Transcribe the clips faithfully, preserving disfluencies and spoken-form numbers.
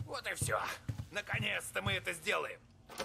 Вот и все. Наконец-то мы это сделаем.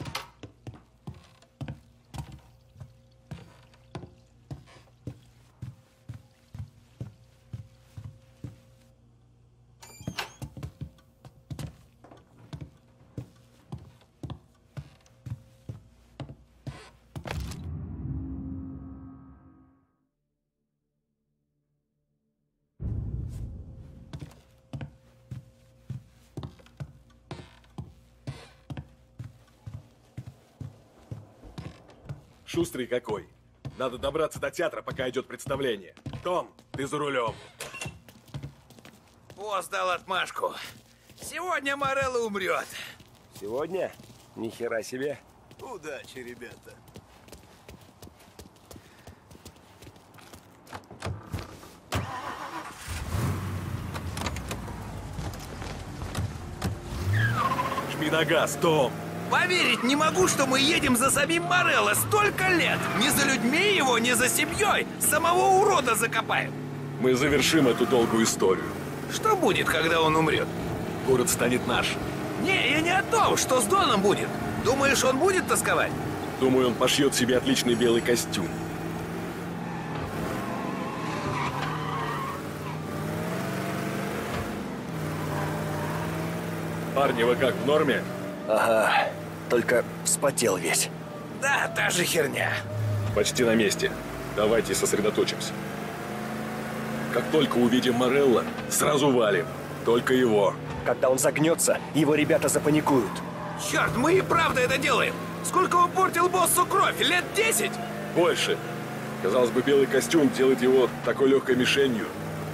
Шустрый какой. Надо добраться до театра, пока идет представление. Том, ты за рулем. Босс дал отмашку. Сегодня Морелло умрет. Сегодня? Ни хера себе. Удачи, ребята. Жми на газ, Том. Поверить не могу, что мы едем за самим Морелло столько лет. Не за людьми его, не за семьей. Самого урода закопаем. Мы завершим эту долгую историю. Что будет, когда он умрет? Город станет нашим. Не, я не о том, что с Доном будет. Думаешь, он будет тосковать? Думаю, он пошьет себе отличный белый костюм. Парни, вы как, в норме? Ага, только вспотел весь. Да, та же херня. Почти на месте. Давайте сосредоточимся. Как только увидим Морелло, сразу валим. Только его. Когда он загнется, его ребята запаникуют. Черт, мы и правда это делаем. Сколько он портил боссу кровь? Лет десять? Больше. Казалось бы, белый костюм делает его такой легкой мишенью.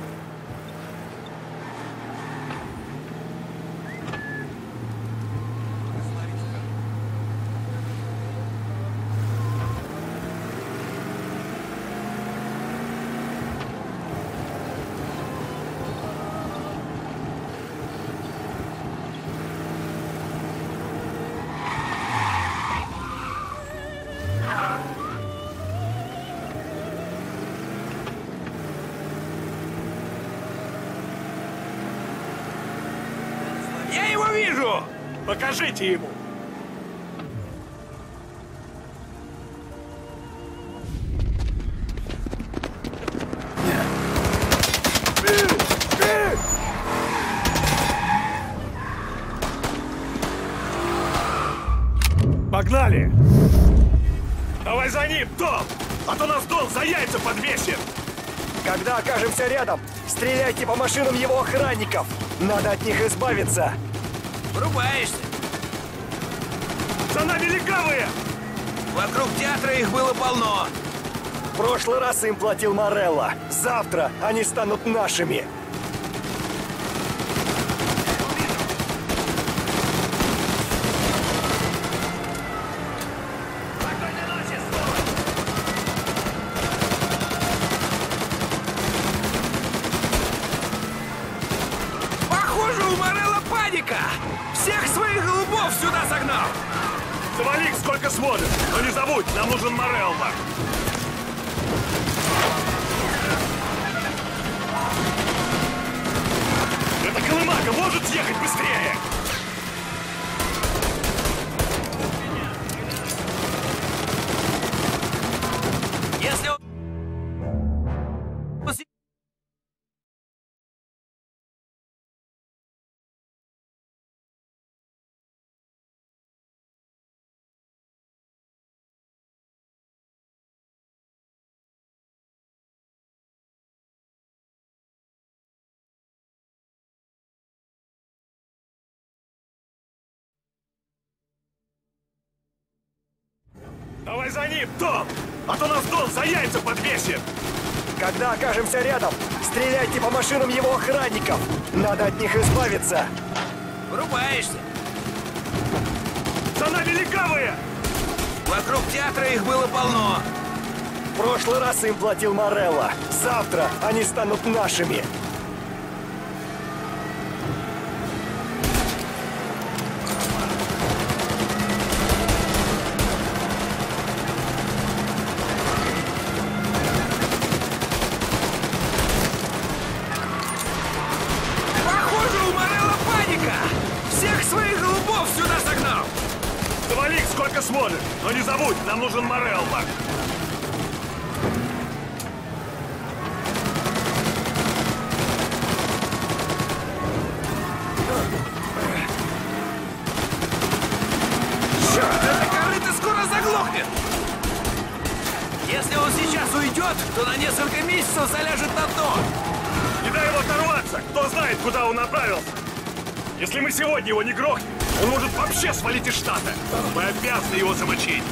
Я его вижу! Покажите ему! Погнали! Давай за ним, Том! А то нас Дон за яйца подвесит! Когда окажемся рядом, стреляйте по машинам его охранников! Надо от них избавиться! Врубаешься. За нами легавые! Вокруг театра их было полно. В прошлый раз им платил Морелло. Завтра они станут нашими. Похоже, у Морелло паника. Всех своих голубов сюда согнал. Завали их сколько сможешь, но не забудь, нам нужен Морелло. Эта колымага может ехать быстрее! Если он... Давай за ним, Том! А то нас Дон за яйца подвесит! Когда окажемся рядом, стреляйте по машинам его охранников! Надо от них избавиться! Врубаешься. За нами легавые! Вокруг театра их было полно. В прошлый раз им платил Морелло. Завтра они станут нашими. Похоже, у Морелло паника. Всех поможет. Но не забудь, нам нужен Морелло. Это корыто скоро заглохнет! Если он сейчас уйдет, то на несколько месяцев заляжет на дно! Не дай ему оторваться! Кто знает, куда он направился! Если мы сегодня его не грохнем, он может вообще свалить из штата! Мы обязаны его замочить!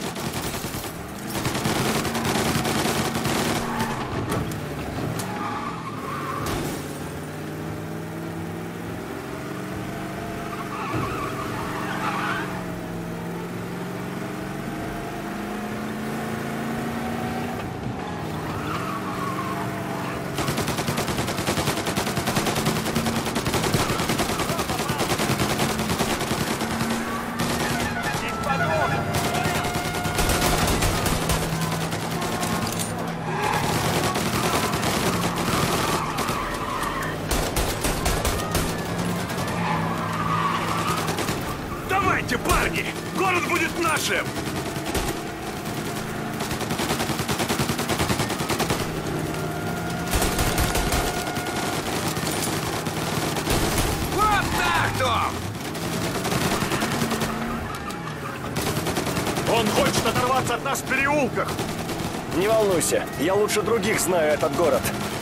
Давайте, парни! Город будет нашим! Вот так, Том! Он хочет оторваться от нас в переулках! Не волнуйся, я лучше других знаю этот город.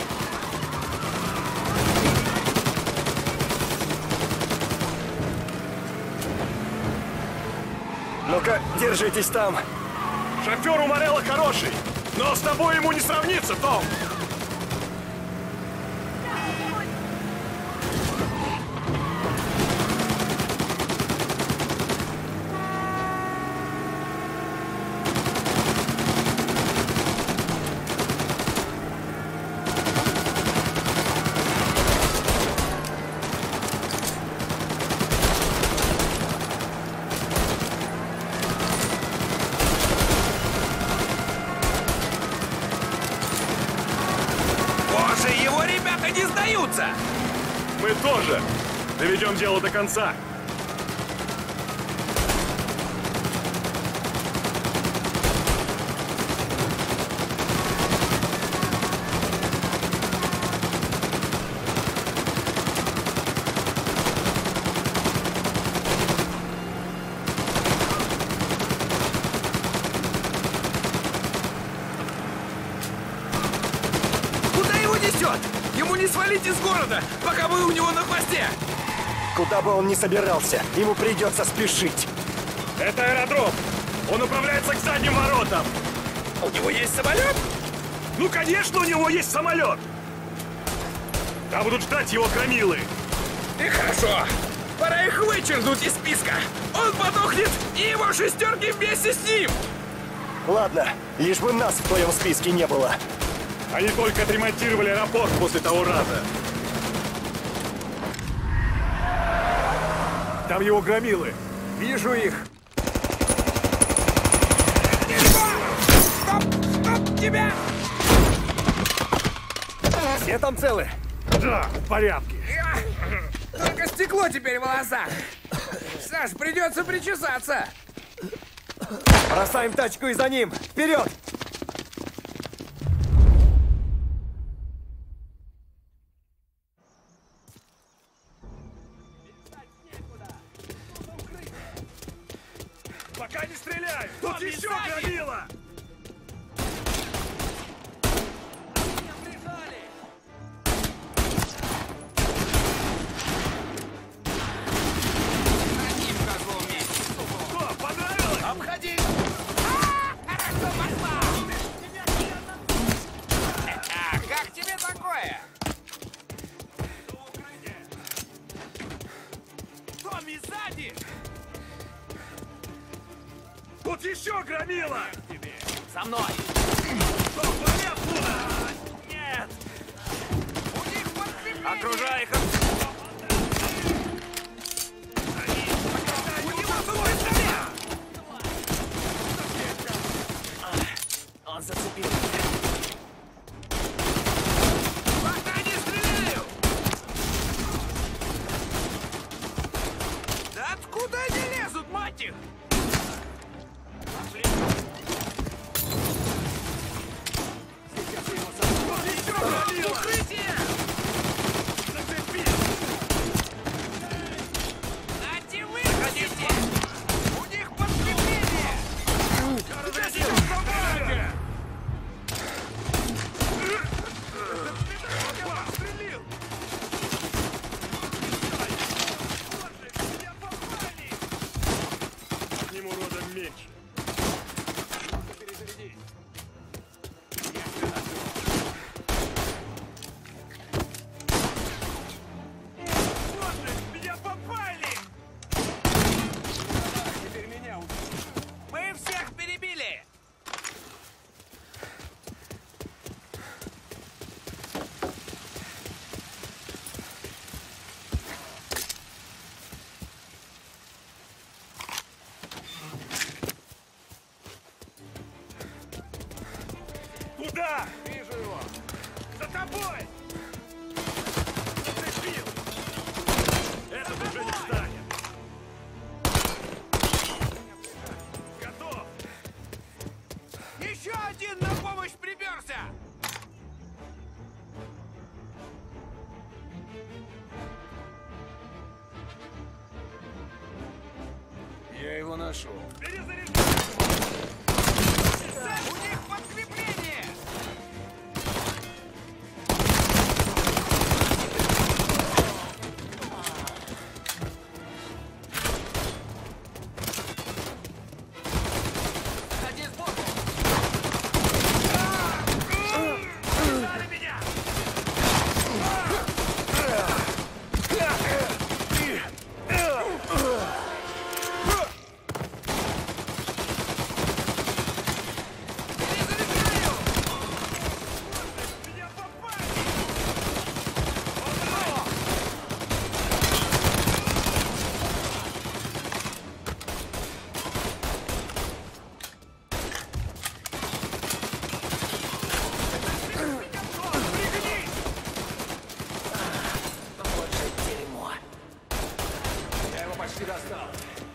Ну-ка, держитесь там. Шофер у Морелло хороший, но с тобой ему не сравнится, Том! Боже, его ребята не сдаются! Мы тоже доведем дело до конца. Куда его несет? Ему не свалить из города, пока вы у него на хвосте! Куда бы он ни собирался, ему придется спешить. Это аэродром. Он управляется к задним воротам. У него есть самолет? Ну, конечно, у него есть самолет. Там будут ждать его громилы. И хорошо. Пора их вычеркнуть из списка. Он подохнет, и его шестерки вместе с ним. Ладно, лишь бы нас в твоем списке не было. Они только отремонтировали аэропорт после того раза. Там его громилы. Вижу их. Стоп! Стоп! Тебя! Все там целы? Да, в порядке. Только стекло теперь в волосах. Саш, придется причесаться. Бросаем тачку и за ним. Вперед! Пока не стреляй! Тут еще громила! Что, понравилось? Обходи! Хорошо пошла! А как тебе такое? Томми, сзади! Тут еще громила! За мной! Что, вали оттуда! Нет! У них подкрепление! Окружай их! У него свой снаряд! Он зацепил. Пока не стреляю! Да откуда они лезут, мать их? Куда? Вижу его. За тобой! Зацепил! Этот уже не встанет. Готов! Еще один на помощь приперся! Я его нашел. Перезаряжай! У них подкрепление! Сзади сбоку! Дали меня! Перезаряжаю! Меня попали! Вот же дерьмо. Я его почти достал.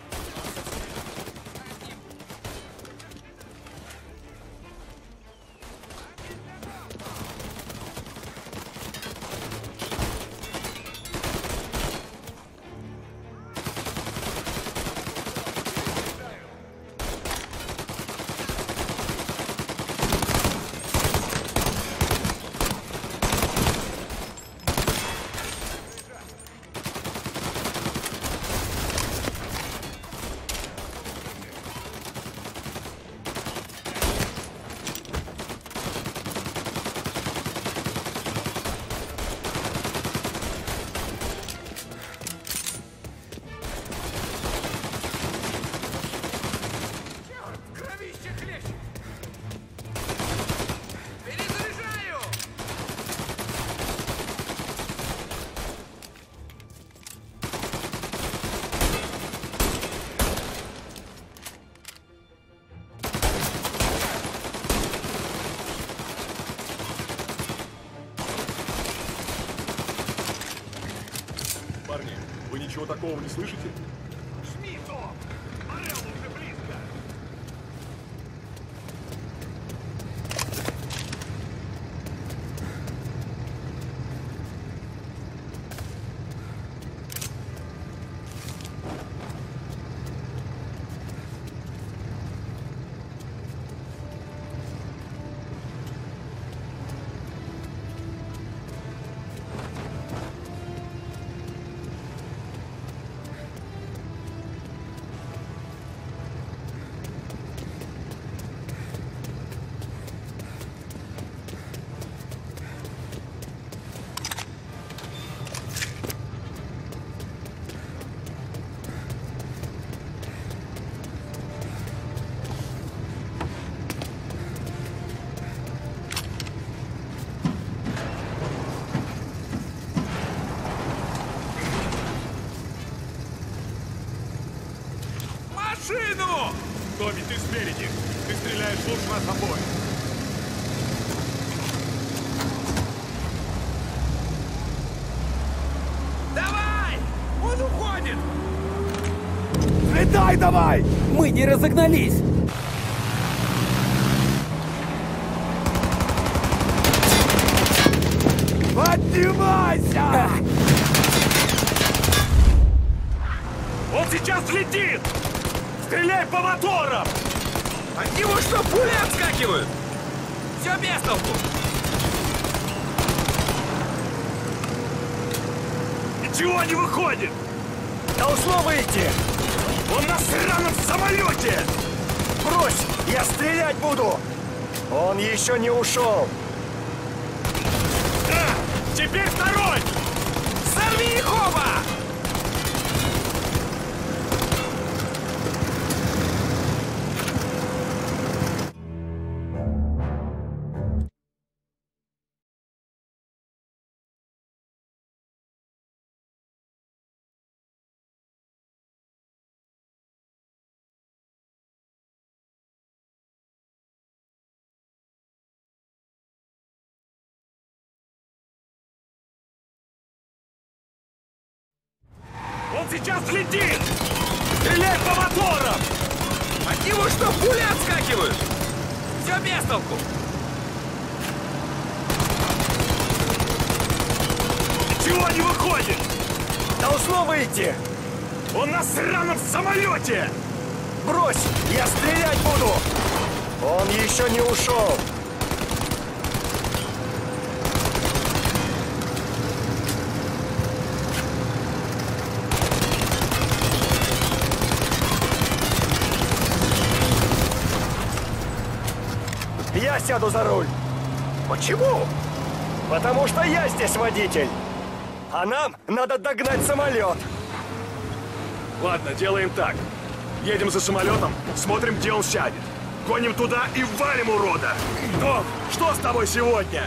Кровище хлещет! Перезаряжаю! Парни, вы ничего такого не слышите? Жми, Том! Морелло уже близко! Машину! Томми, ты спереди! Ты стреляешь лучше нас обоих! Давай! Он уходит! Летай давай! Мы не разогнались! Поднимайся! Он сейчас взлетит! Стреляй по моторам! От него что, пули отскакивают? Все без толку! Ничего не выходит! Должно выйти! Он на сраном самолете! Брось! Я стрелять буду! Он еще не ушел! Да! Теперь второй! Сорви их оба! сейчас взлетит! Стреляй по моторам! От него что, пули отскакивают? Все без толку. Чего не выходит? Должно выйти! Он на сраном самолете! Брось! Я стрелять буду! Он еще не ушел! Я сяду за руль. Почему? Потому что я здесь водитель. А нам надо догнать самолет. Ладно, делаем так. Едем за самолетом, смотрим, где он сядет. Гоним туда и валим урода. Док, что с тобой сегодня?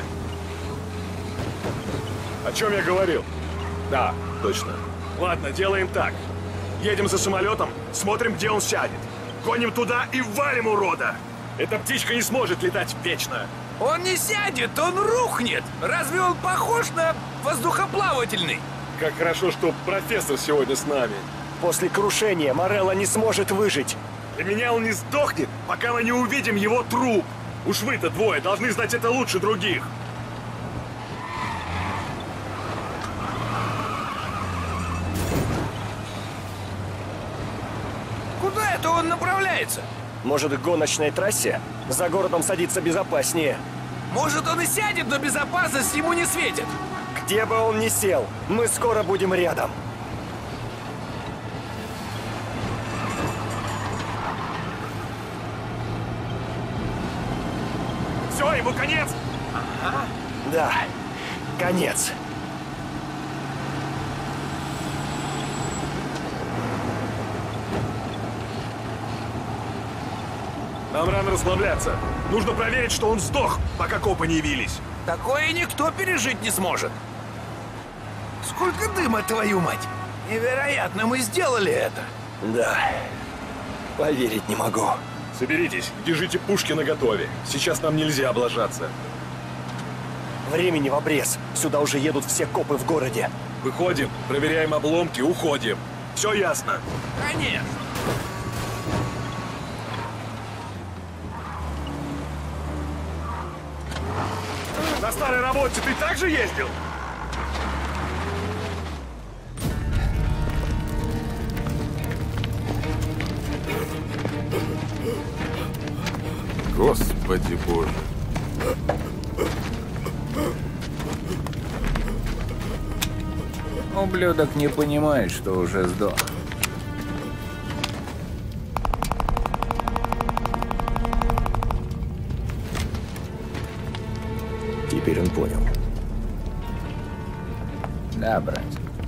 О чем я говорил? Да, точно. Ладно, делаем так. Едем за самолетом, смотрим, где он сядет. Гоним туда и валим урода. Эта птичка не сможет летать вечно. Он не сядет, он рухнет. Разве он похож на воздухоплавательный? Как хорошо, что профессор сегодня с нами. После крушения Морелло не сможет выжить. Для меня он не сдохнет, пока мы не увидим его труп. Уж вы-то двое должны знать это лучше других. Куда это он направляется? Может, к гоночной трассе? За городом садиться безопаснее. Может, он и сядет, но безопасность ему не светит. Где бы он ни сел, мы скоро будем рядом. Все, ему конец. Да, конец. Нам рано расслабляться. Нужно проверить, что он сдох, пока копы не явились. Такое никто пережить не сможет. Сколько дыма, твою мать! Невероятно, мы сделали это. Да, поверить не могу. Соберитесь, держите пушки наготове. Сейчас нам нельзя облажаться. Времени в обрез. Сюда уже едут все копы в городе. Выходим, проверяем обломки, уходим. Все ясно. Конечно. На старой работе ты также ездил? Господи Боже. Ублюдок не понимает, что уже сдох. Теперь он понял. Да, брат.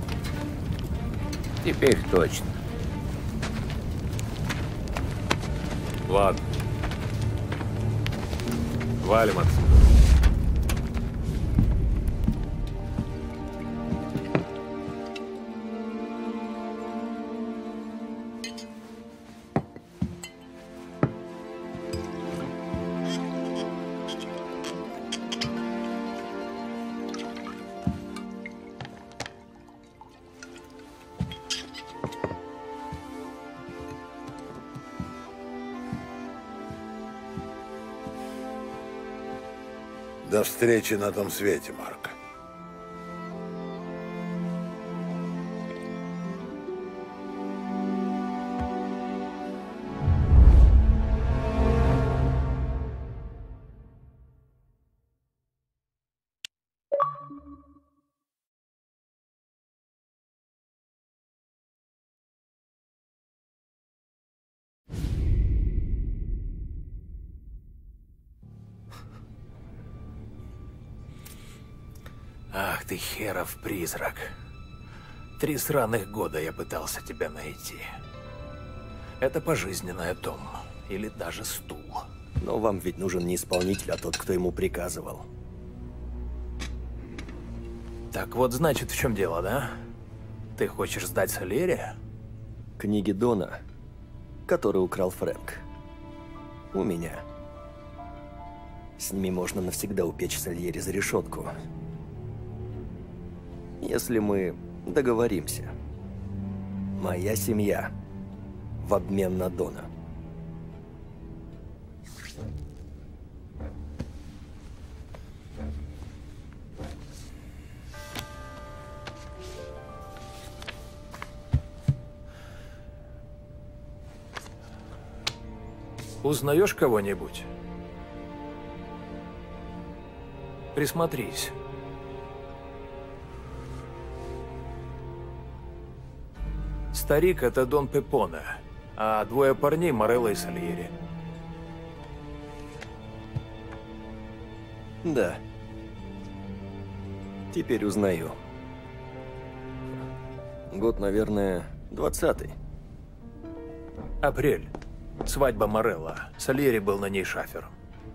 Теперь точно. Ладно. Валим отсюда. До встречи на том свете, Марк. Ах ты херов призрак. Три сраных года я пытался тебя найти. Это пожизненный дом. Или даже стул. Но вам ведь нужен не исполнитель, а тот, кто ему приказывал. Так вот, значит, в чем дело, да? Ты хочешь сдать Сальери? Книги Дона, который украл Фрэнк. У меня. С ними можно навсегда упечь Сальери за решетку. Если мы договоримся. Моя семья в обмен на Дона. Узнаешь кого-нибудь? Присмотрись. Старик — это Дон Пепоне, а двое парней — Морелло и Сальери. Да. Теперь узнаю. Год, наверное, двадцатый. Апрель. Свадьба Морелло. Сальери был на ней шафером.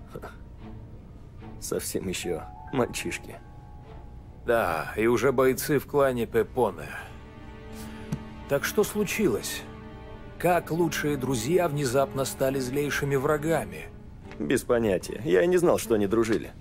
Совсем еще мальчишки. Да, и уже бойцы в клане Пепоне. Так что случилось? Как лучшие друзья внезапно стали злейшими врагами? Без понятия. Я и не знал, что они дружили.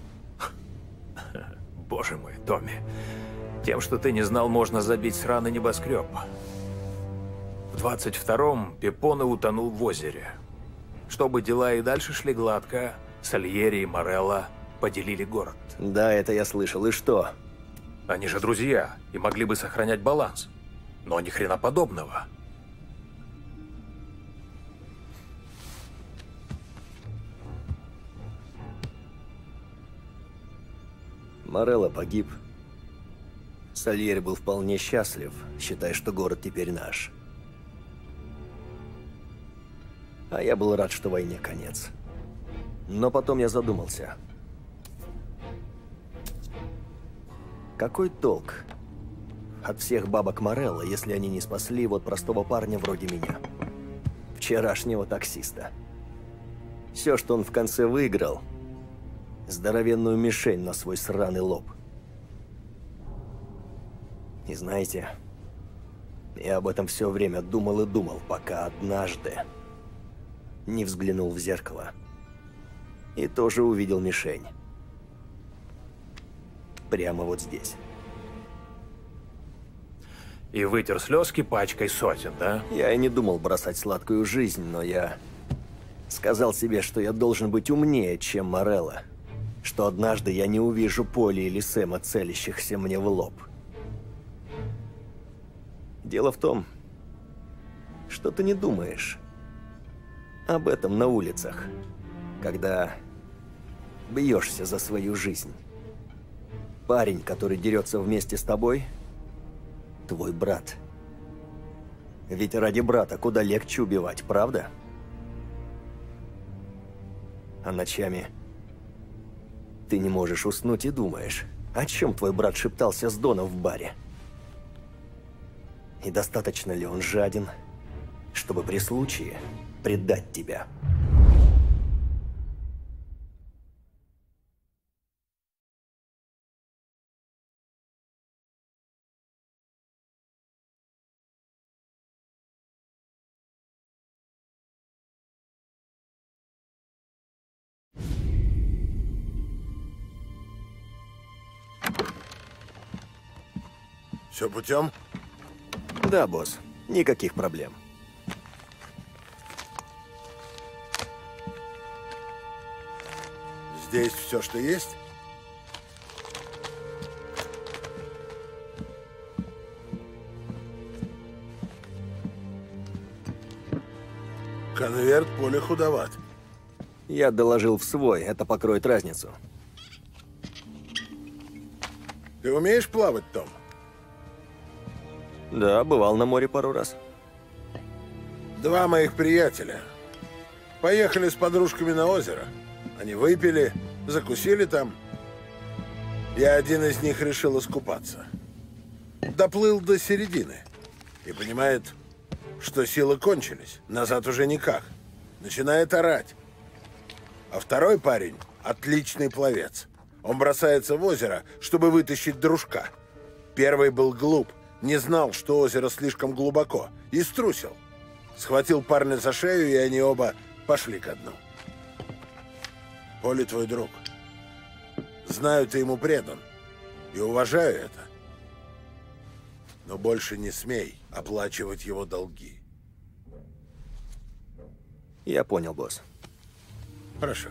Боже мой, Томми. Тем, что ты не знал, можно забить сраный небоскреб. В двадцать втором Пепоне утонул в озере. Чтобы дела и дальше шли гладко, Сальери и Морелло поделили город. Да, это я слышал. И что? Они же друзья и могли бы сохранять баланс. Но ни хрена подобного. Морелло погиб. Сальери был вполне счастлив, считая, что город теперь наш. А я был рад, что войне конец. Но потом я задумался. Какой толк от всех бабок Морелло, если они не спасли вот простого парня вроде меня? Вчерашнего таксиста. Все, что он в конце выиграл, здоровенную мишень на свой сраный лоб. И знаете, я об этом все время думал и думал, пока однажды не взглянул в зеркало. И тоже увидел мишень. Прямо вот здесь. И вытер слезки пачкой сотен, да? Я и не думал бросать сладкую жизнь, но я сказал себе, что я должен быть умнее, чем Морелло. Что однажды я не увижу Поли или Сэма, целящихся мне в лоб. Дело в том, что ты не думаешь об этом на улицах, когда бьешься за свою жизнь. Парень, который дерется вместе с тобой, твой брат. Ведь ради брата куда легче убивать, правда? А ночами ты не можешь уснуть и думаешь, о чем твой брат шептался с Доном в баре. И достаточно ли он жаден, чтобы при случае предать тебя? Все путем? Да, босс. Никаких проблем. Здесь все, что есть? Конверт Поли худоват. Я доложил в свой, это покроет разницу. Ты умеешь плавать, Том? Да, бывал на море пару раз. Два моих приятеля поехали с подружками на озеро. Они выпили, закусили там. Я один из них решил искупаться. Доплыл до середины и понимает, что силы кончились. Назад уже никак. Начинает орать. А второй парень – отличный пловец. Он бросается в озеро, чтобы вытащить дружка. Первый был глуп, не знал, что озеро слишком глубоко, и струсил. Схватил парня за шею, и они оба пошли ко дну. Поли твой друг. Знаю, ты ему предан. И уважаю это. Но больше не смей оплачивать его долги. Я понял, босс. Хорошо.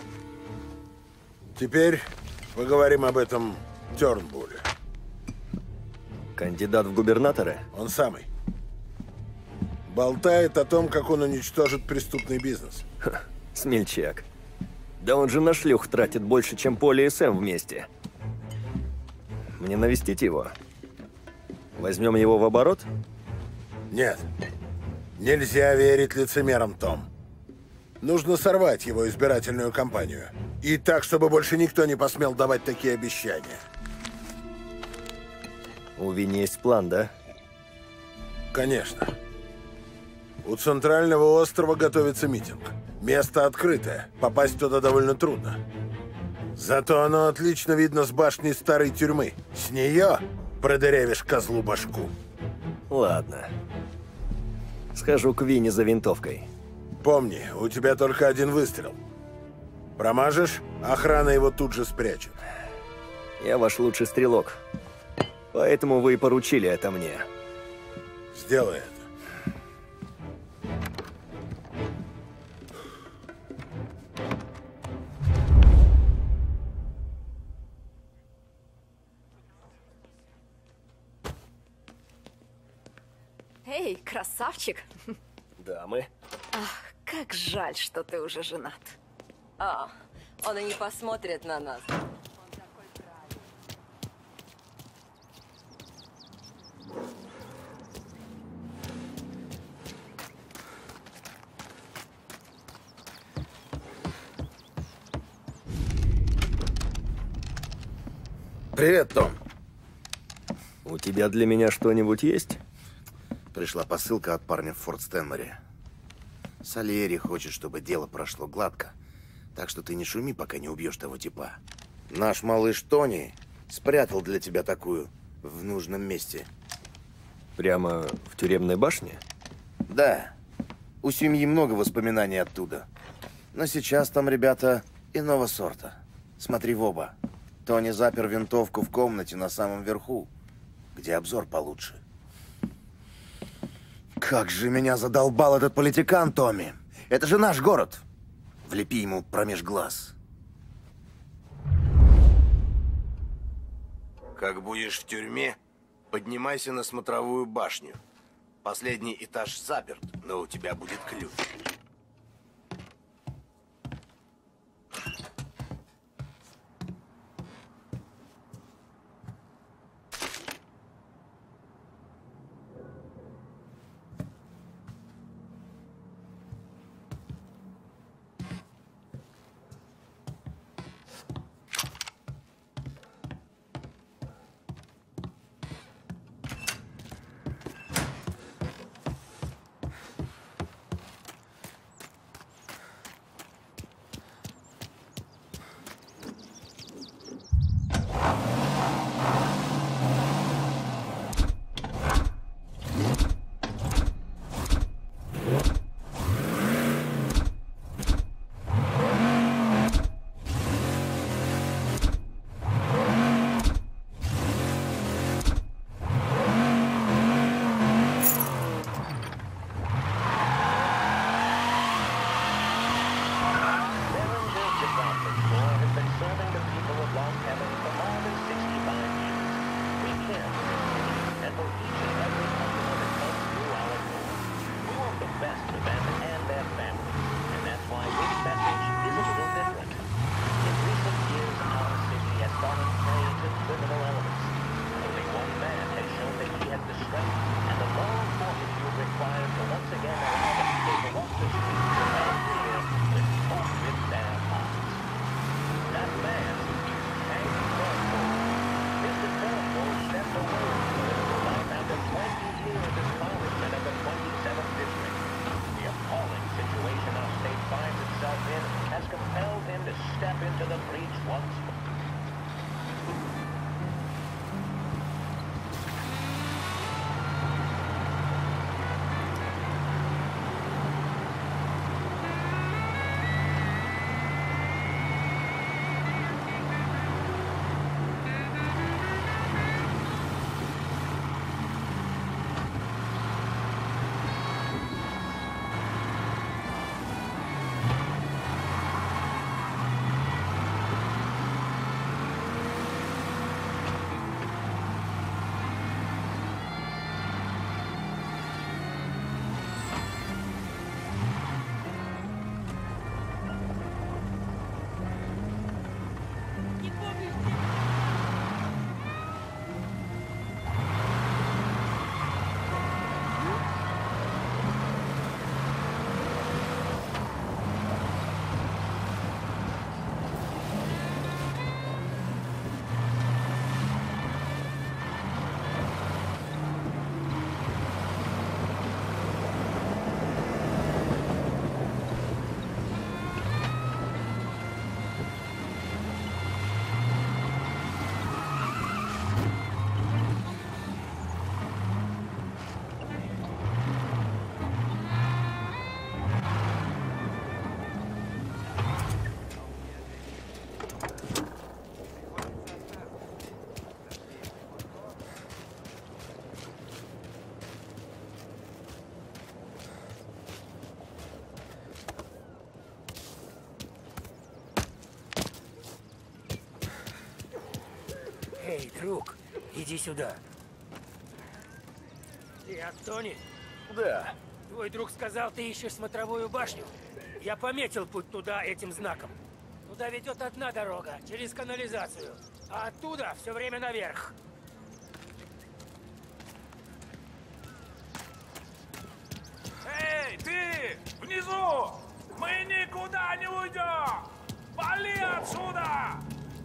Теперь поговорим об этом Тёрнбулле. Кандидат в губернаторы? Он самый. Болтает о том, как он уничтожит преступный бизнес. Ха, смельчак. Да он же на шлюх тратит больше, чем Поли и Сэм вместе. Мне навестить его? Возьмем его в оборот? Нет. Нельзя верить лицемерам, Том. Нужно сорвать его избирательную кампанию. И так, чтобы больше никто не посмел давать такие обещания. У Винни есть план, да? Конечно. У центрального острова готовится митинг. Место открытое. Попасть туда довольно трудно. Зато оно отлично видно с башни старой тюрьмы. С нее продырявишь козлу башку. Ладно. Схожу к Винни за винтовкой. Помни, у тебя только один выстрел. Промажешь, охрана его тут же спрячет. Я ваш лучший стрелок. Поэтому вы и поручили это мне. Сделай это. Эй, красавчик! Дамы. Ах, как жаль, что ты уже женат. А, он и не посмотрит на нас. Привет, Том. У тебя для меня что-нибудь есть? Пришла посылка от парня в Форт Стэнморе. Сальери хочет, чтобы дело прошло гладко. Так что ты не шуми, пока не убьешь того типа. Наш малыш Тони спрятал для тебя такую в нужном месте. Прямо в тюремной башне? Да. У семьи много воспоминаний оттуда. Но сейчас там ребята иного сорта. Смотри в оба. Тони запер винтовку в комнате на самом верху, где обзор получше. Как же меня задолбал этот политикан, Томми! Это же наш город! Влепи ему промеж глаз. Как будешь в тюрьме, поднимайся на смотровую башню. Последний этаж заперт, но у тебя будет ключ. Эй, друг, иди сюда. Ты от Тони? Да. Твой друг сказал, ты ищешь смотровую башню. Я пометил путь туда этим знаком. Туда ведет одна дорога, через канализацию. А оттуда все время наверх. Эй, ты! Внизу! Мы никуда не уйдем! Вали отсюда!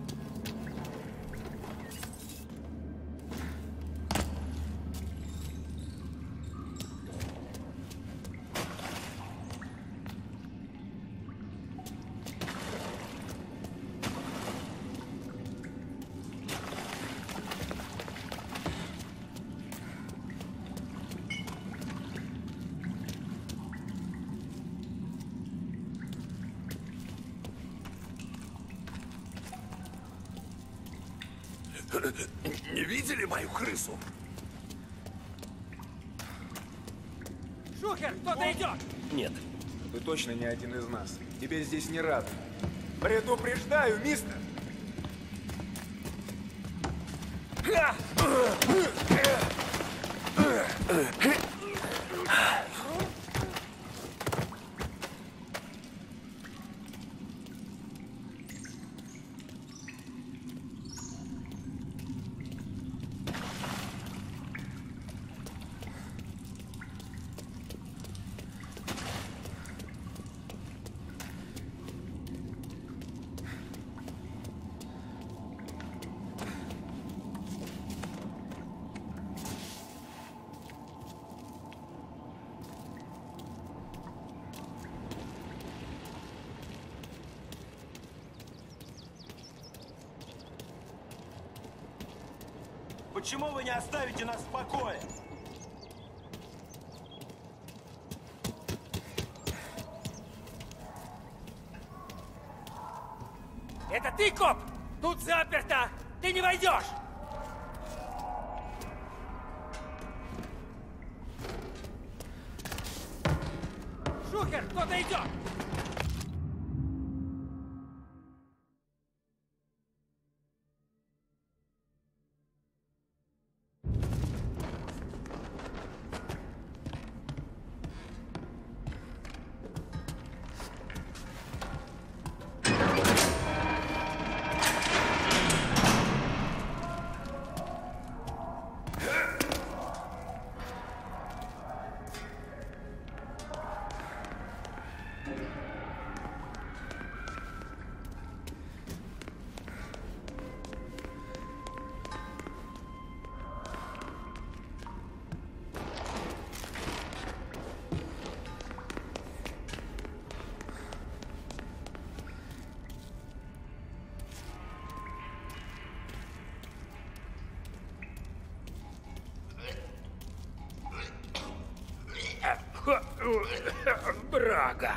Не видели мою крысу? Шухер, кто-то идет! Нет. Ты точно не один из нас. Тебе здесь не рады. Предупреждаю, мистер! Почему вы не оставите нас в покое? Это ты, коп? Тут заперто! Ты не войдешь! Шухер, кто-то идет! Брага.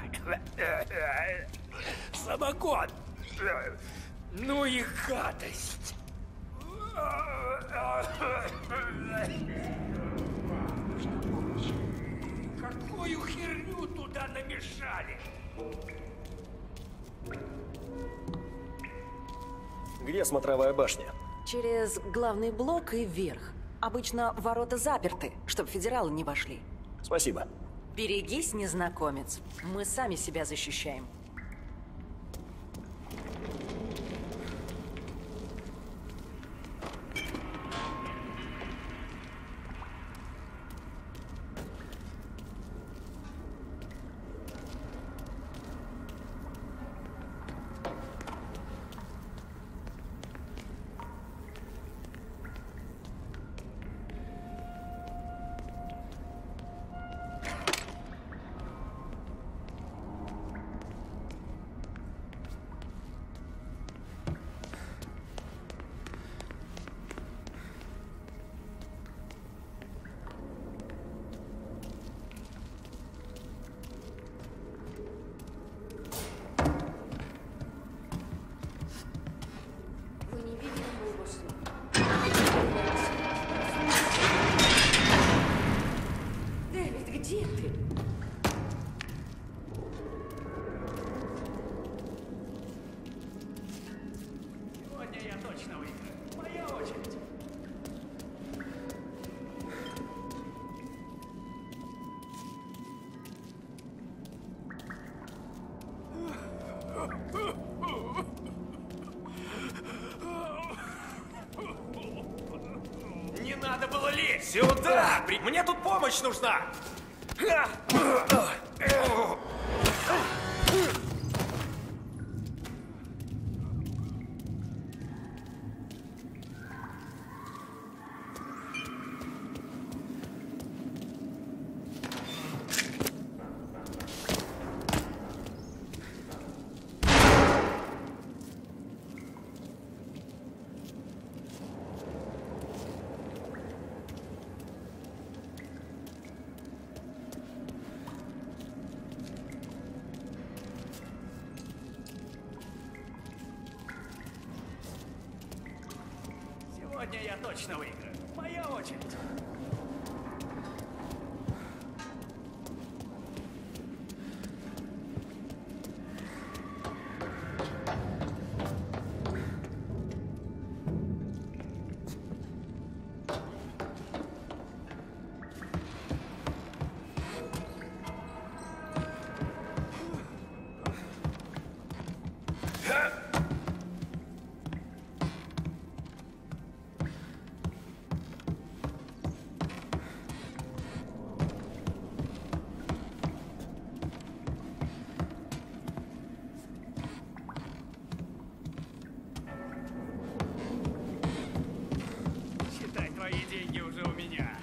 Самогон. Ну и гадость. Какую херню туда намешали? Где смотровая башня? Через главный блок и вверх. Обычно ворота заперты, чтобы федералы не вошли. Спасибо. Берегись, незнакомец. Мы сами себя защищаем. Сегодня я точно выиграю. Моя очередь. надо было лезть! Сюда! При- Мне тут помощь нужна! Сегодня я точно выиграю. Моя очередь. Твои деньги уже у меня.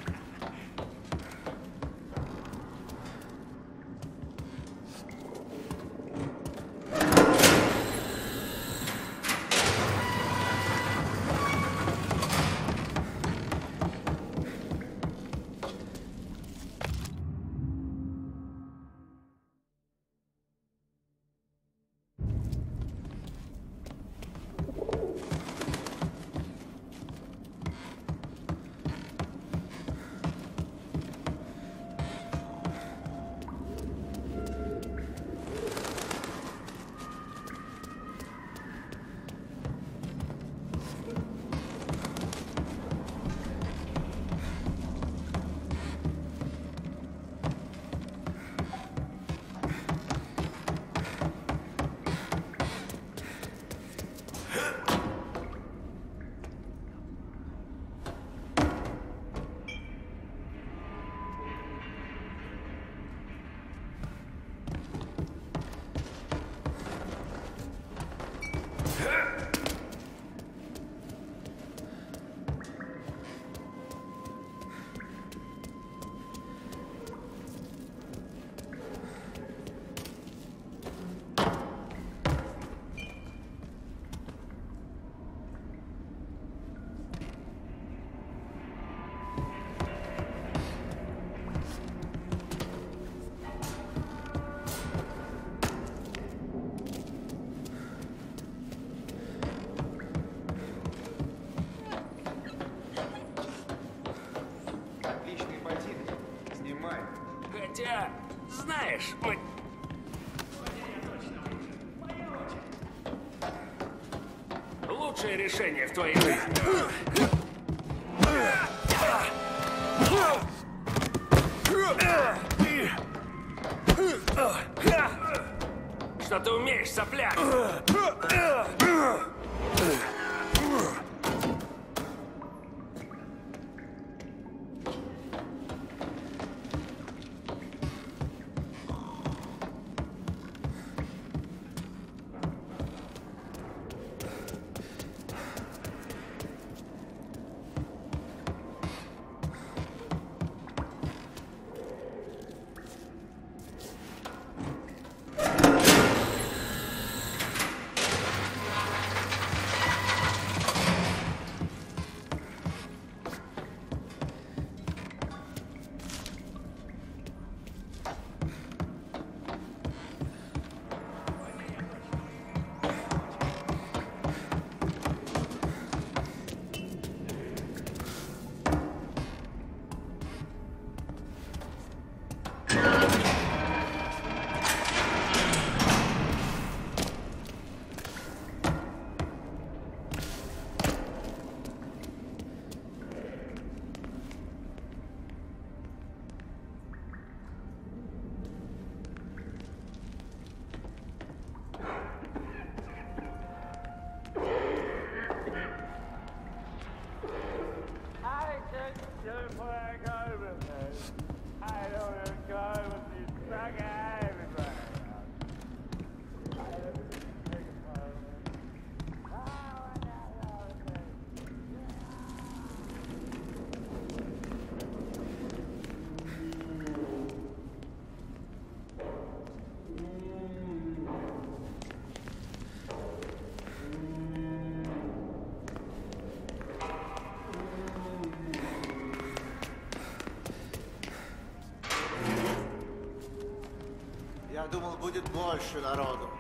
Хотя, знаешь, мы... Лучшее решение в твоей жизни. Что ты умеешь, сопляк? I just don't want to go with this. I don't want to go with this sucker everybody. I don't want to take a photo. Oh, I know, okay. Я думал, будет больше народу.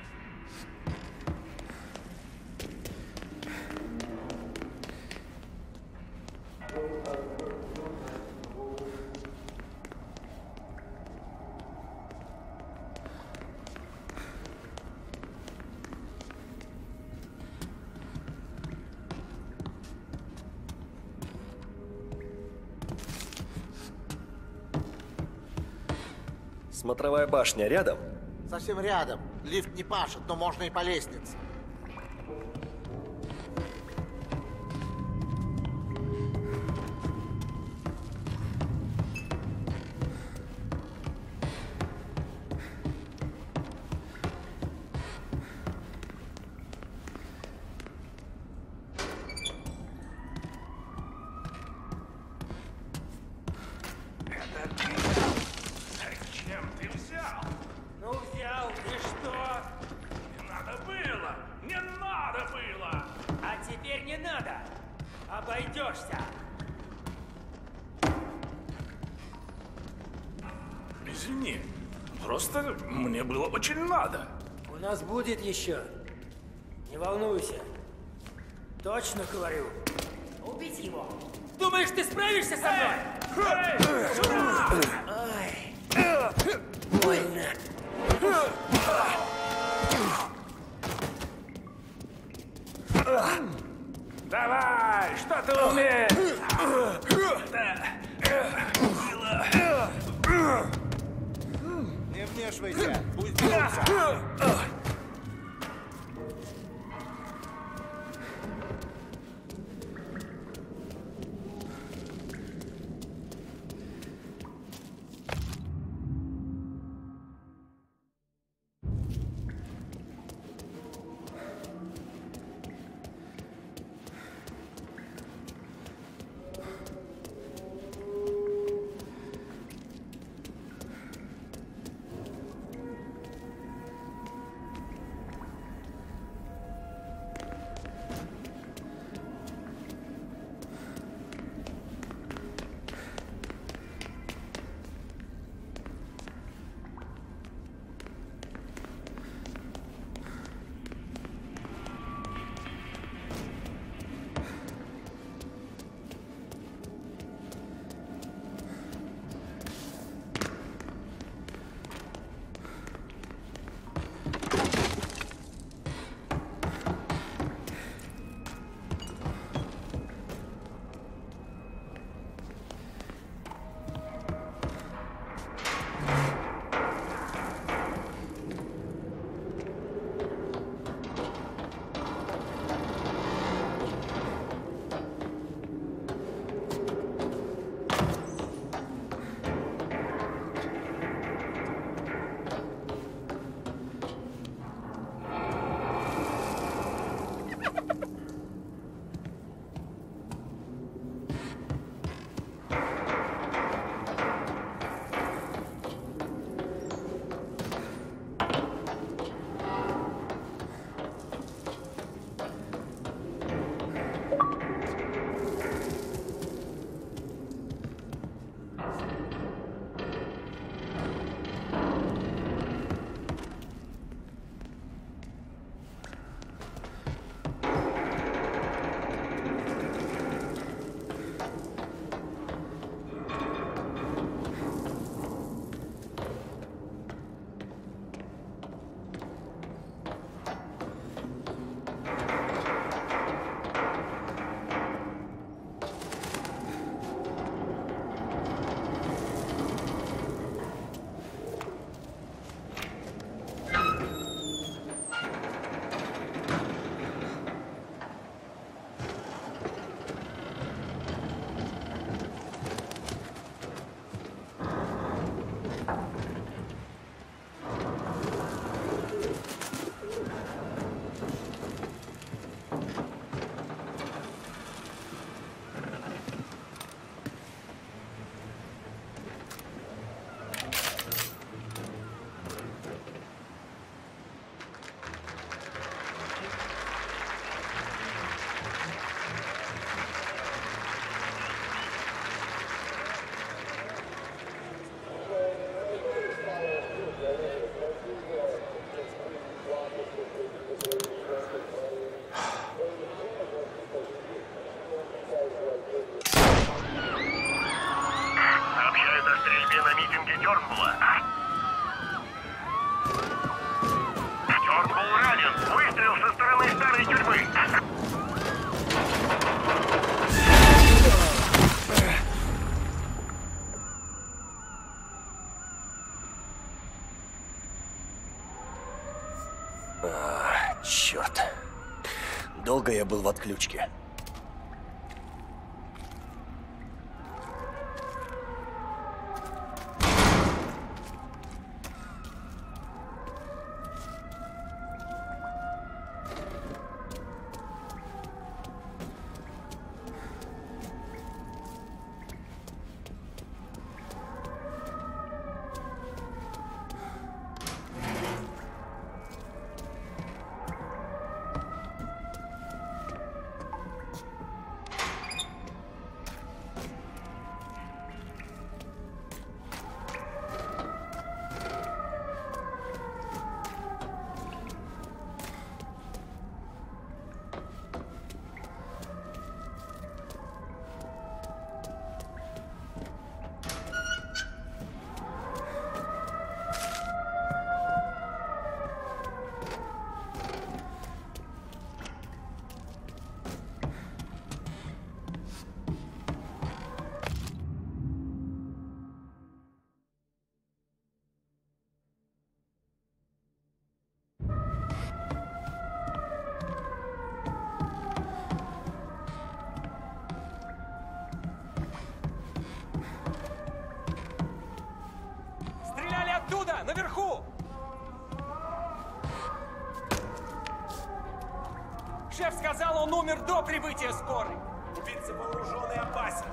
Смотровая башня рядом? Совсем рядом. Лифт не пашет, но можно и по лестнице. Обойдешься. Извини, просто мне было очень надо. У нас будет еще. Не волнуйся. Точно говорю. Убить его. Думаешь, ты справишься со мной? Эй! Сюда! Ай. Больно. Давай, что ты умеешь? Не вмешивайся, пусть бьются. Тернбула. Тернбул ранен. Выстрел со стороны старой тюрьмы. А, черт. Долго я был в отключке. Оттуда, наверху! Шеф сказал, он умер до прибытия скорой. Убийца вооружен и опасен.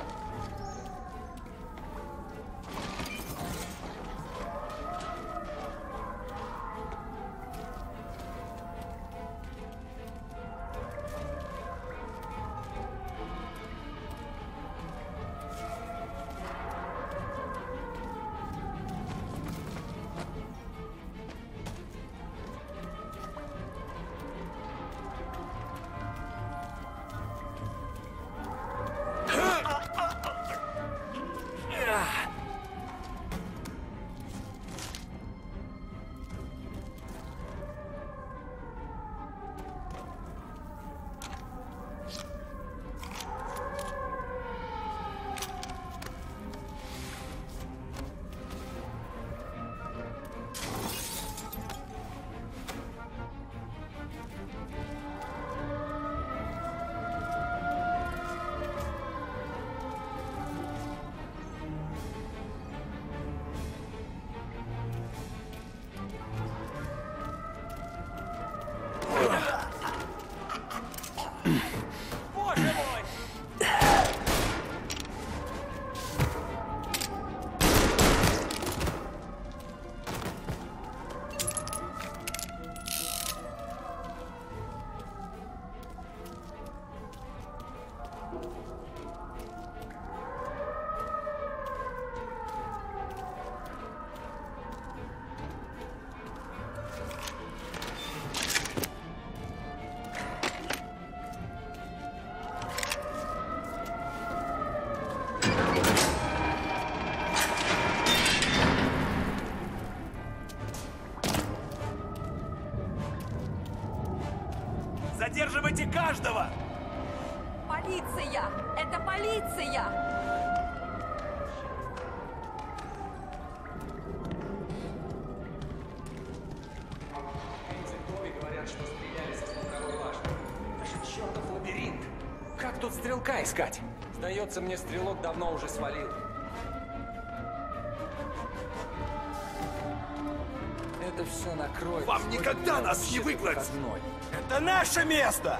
Задерживайте каждого! Полиция! Это полиция! Говорят, что стреляли со смотровой башни. Это же чертов лабиринт! Как тут стрелка искать? Сдается мне, стрелок давно уже свалил. Это все накроет. Вам никогда нас не выгнать! Это наше место!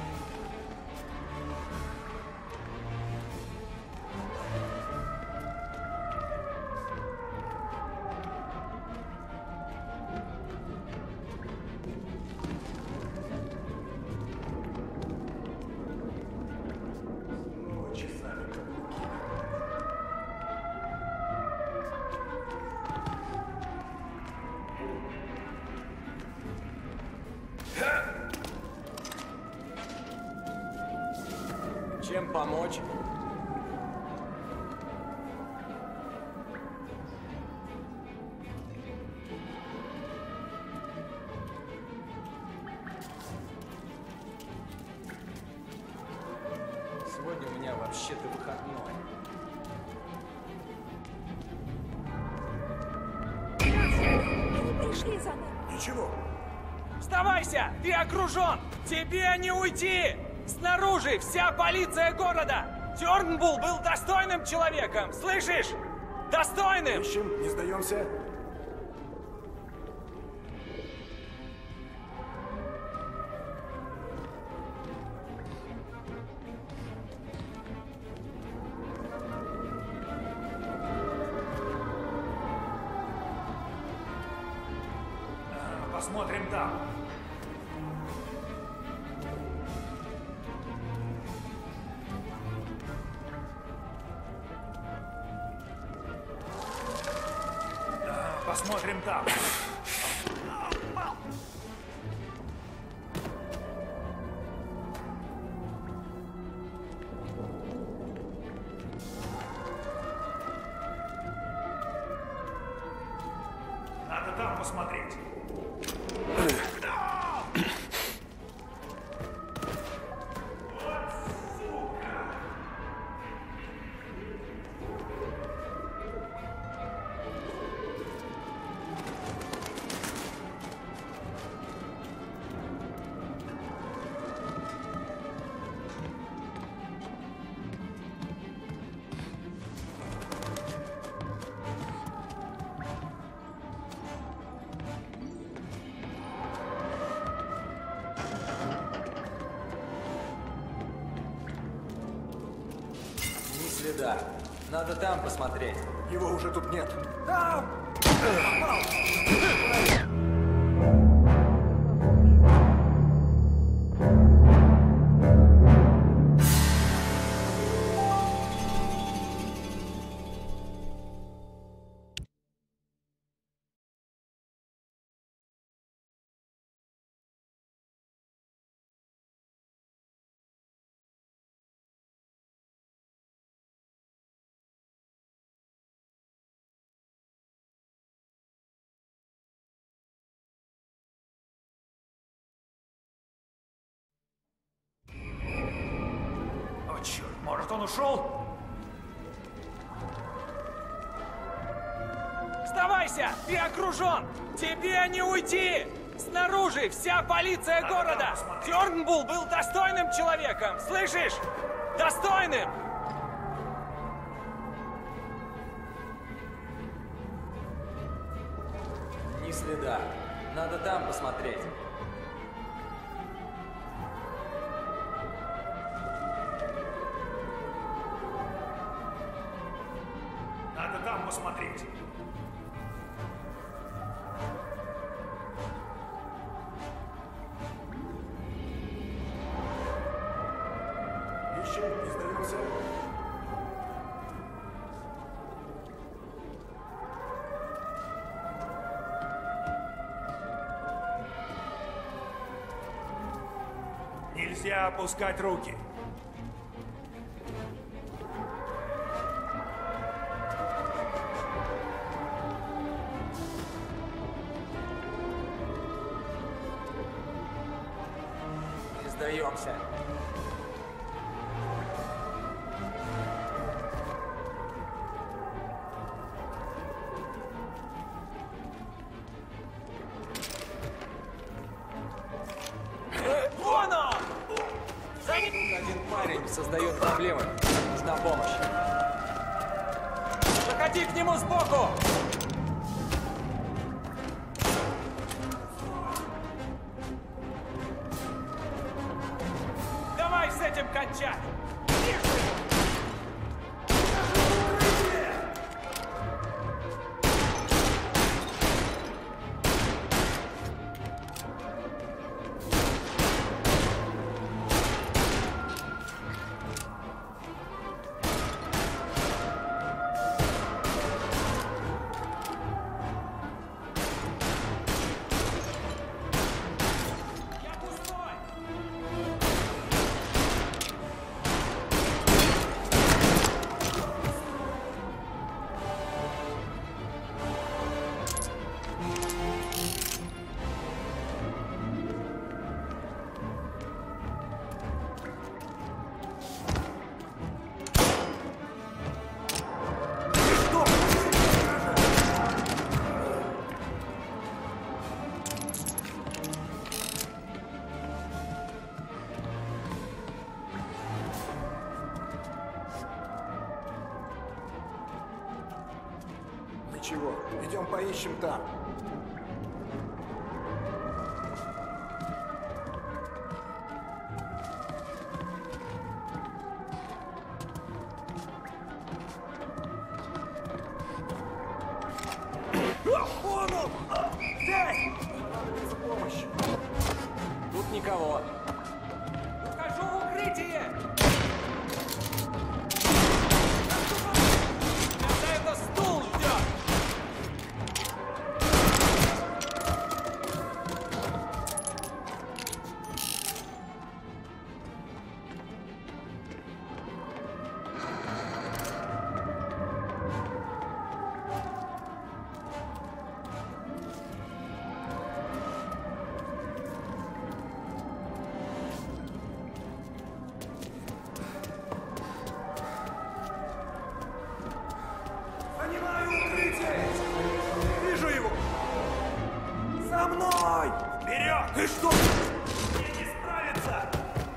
Чем помочь? Сегодня у меня вообще-то выходной. Они пришли за нами. Ничего. Вставайся! Ты окружен! Тебе не уйти! Снаружи вся полиция города! Тёрнбулл был достойным человеком! Слышишь? Достойным! Ищем, не сдаемся. Посмотрим там. Посмотрим там. Надо там посмотреть. Следа. Надо там посмотреть. Его уже тут нет. Там! О, черт, может, он ушел? Вставайся! Ты окружен! Тебе не уйти! Снаружи вся полиция города! Тёрнбулл был достойным человеком! Слышишь? Достойным! Ни следа. Надо там посмотреть. Надо там посмотреть. Ищем, не сдаемся. Нельзя опускать руки. Не сдаемся. Вон он! Один парень создает проблемы. Нужна помощь. Заходи к нему сбоку! Давай с этим кончать! Ничего, идем поищем там. Вон он! Здесь! Понадобится помощь. Тут никого. Ухожу в укрытие! Это стул ждет! Занимаю укрытие! Вижу его! За мной! Вперед! Ты что? Мне не справиться!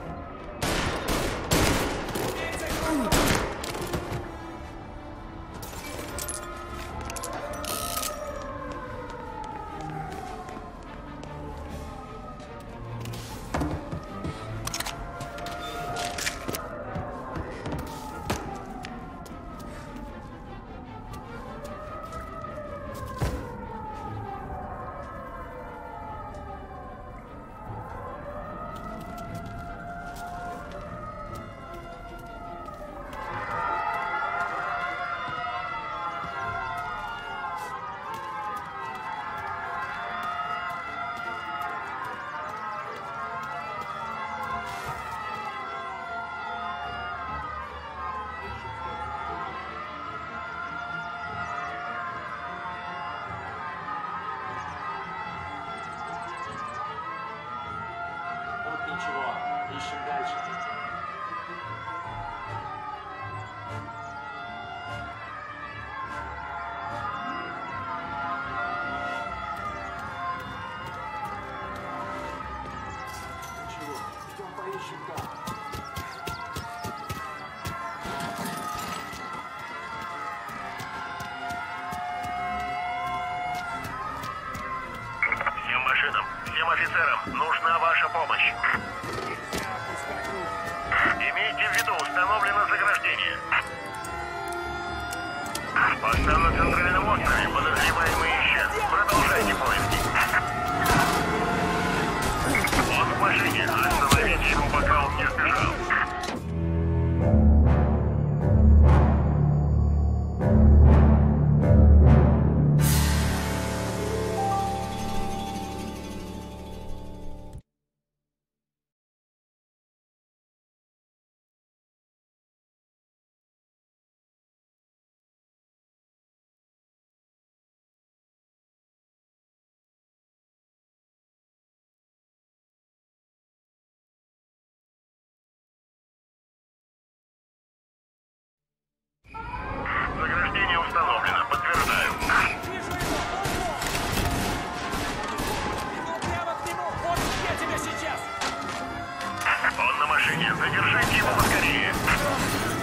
Тут ничего. Ищем дальше. Ничего, идем поищем там. Всем машинам, всем офицерам нужна ваша помощь. Имейте в виду, установлено заграждение. Поста на центральном острове, подозреваемый исчез. Продолжайте поиски. Он в машине, остановите его, пока он не сбежал. Заграждение установлено, подтверждаю. Вижу его! Иду прямо к нему! Вот я тебя сейчас! Он на машине, задержите его поскорее.